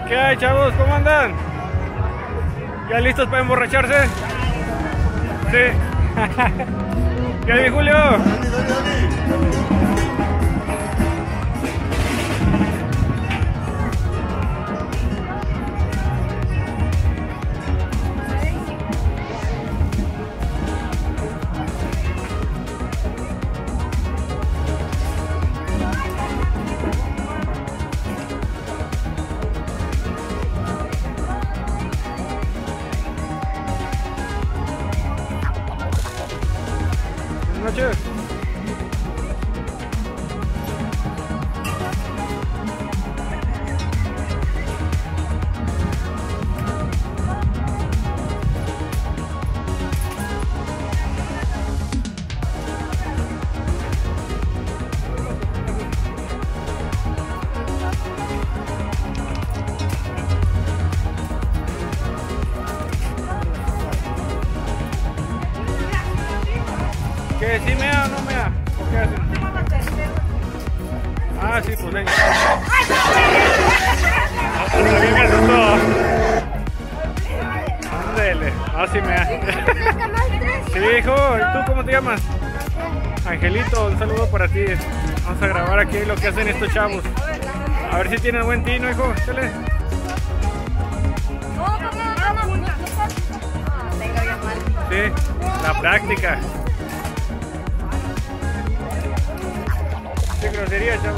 ¿Qué hay, chavos? ¿Cómo andan? ¿Ya listos para emborracharse? Sí. ¿Qué hay, Julio? Buenas noches. ¿Qué? ¿Sí mea o no mea? ¿O qué hacen? Ah, sí, pues venga. Hasta bien me asustó. Ándele, así mea. Sí, hijo, ¿y tú cómo te llamas? Angelito, un saludo para ti. Vamos a grabar aquí lo que hacen estos chavos. A ver si tienen buen tino, hijo. Échale. Sí, la práctica. Qué grosería, chavos.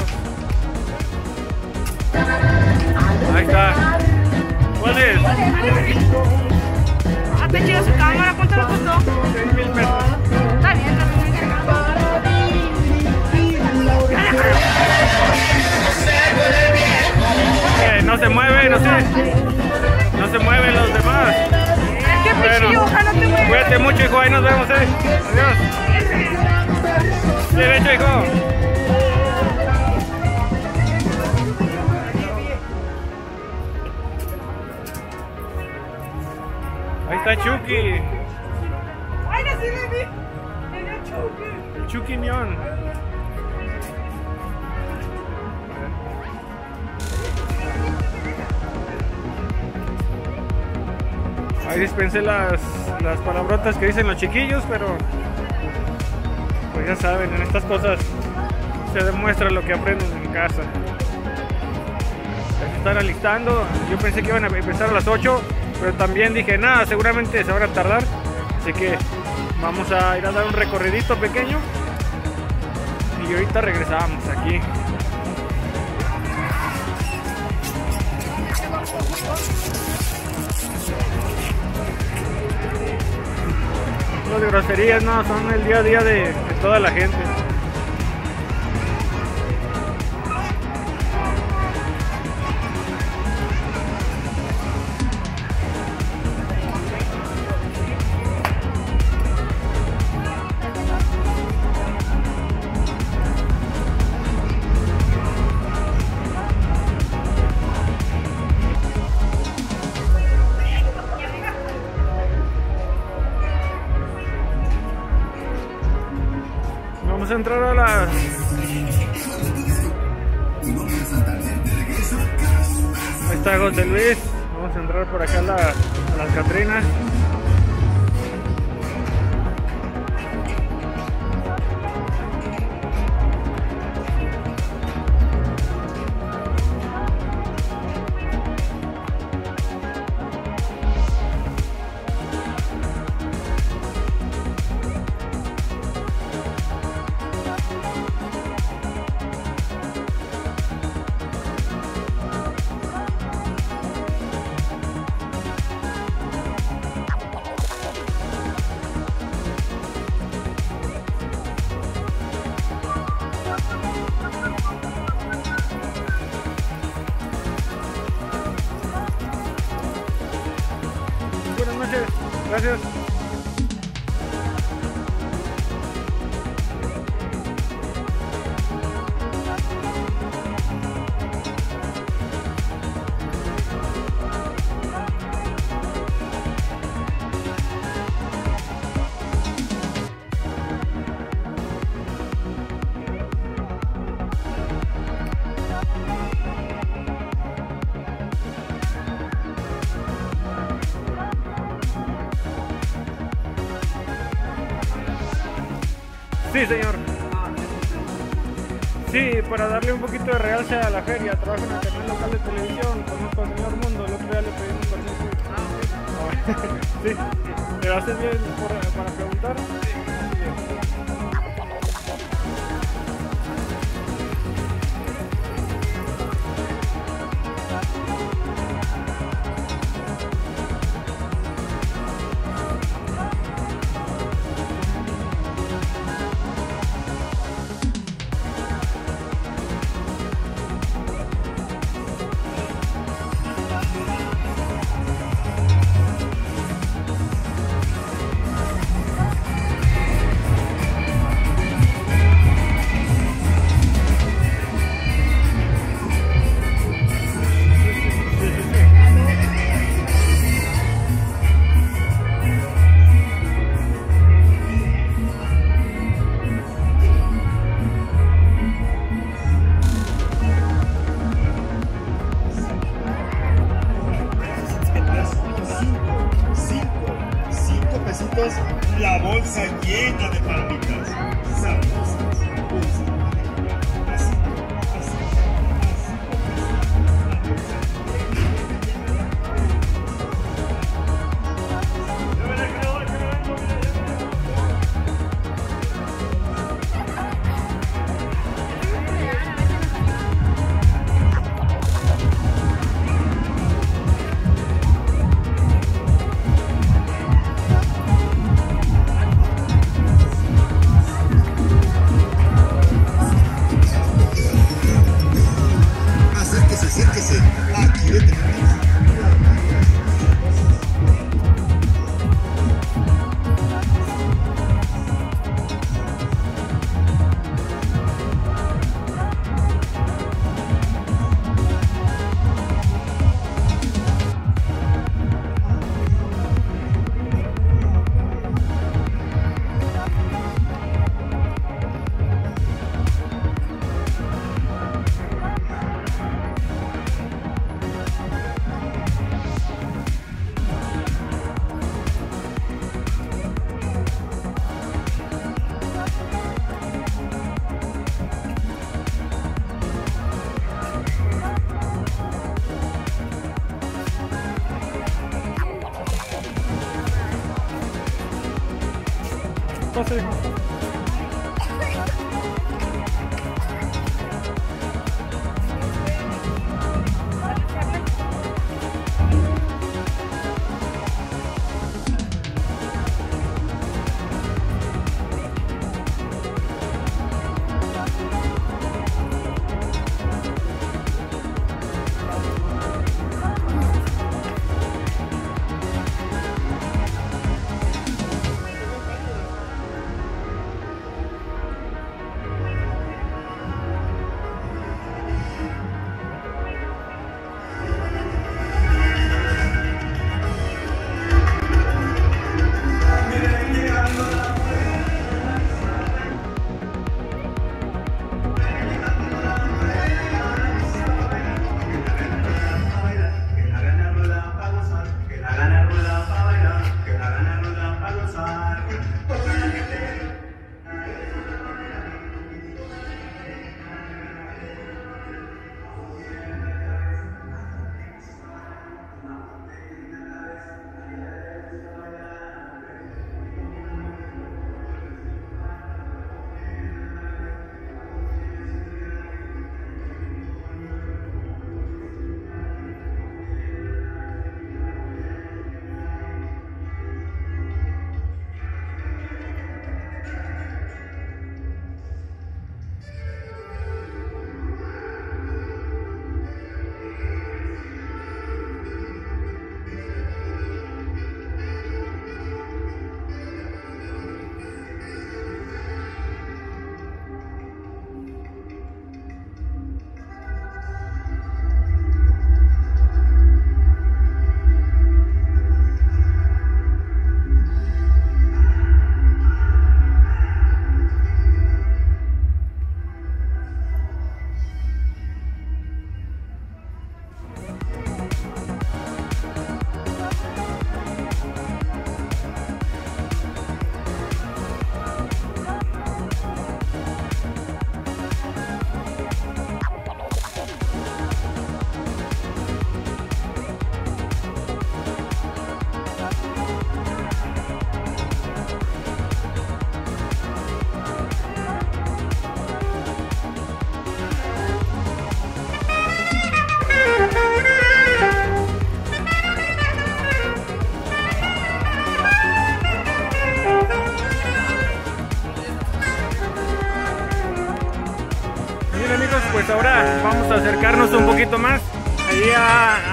Ahí está. ¿Cuál es? Ah, te chido su cámara, ¿cuánto le costó? 6,000 pesos. Está bien, No se mueve, no sé. No se mueven los demás. Qué pichillo, ojalá te muevas. Cuídate mucho, hijo. Ahí nos vemos, Adiós. Derecho, hijo. Ahí está Chucky. Ay, no, sí le vi. Era Chucky. Chucky Mion. Ahí dispensé las palabrotas que dicen los chiquillos, pero pues ya saben, en estas cosas se demuestra lo que aprenden en casa. Ya se están alistando. Yo pensé que iban a empezar a las 8, pero también dije, nada, seguramente se van a tardar. Así que vamos a ir a dar un recorridito pequeño y ahorita regresamos aquí. No de groserías, no, son el día a día de toda la gente. Vamos a entrar a las... Ahí está José Luis. Vamos a entrar por acá a las Catrinas. Buenas noches, gracias. Sí, señor. Sí, para darle un poquito de realce a la feria, trabajo en el canal local de televisión, conozco al señor Mundo, el otro día le pedí un permiso. Sí, ¿te haces bien para preguntar? La bolsa llena de palomitas sabrosas, dulces. Así, así, acérquese, aquí le tenemos. Pase.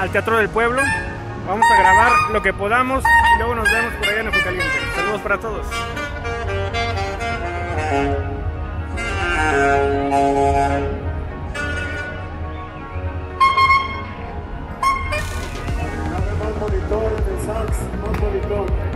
al Teatro del Pueblo. Vamos a grabar lo que podamos y luego nos vemos por allá en Aguascalientes. Saludos para todos. Más monitor, el sax, más monitor.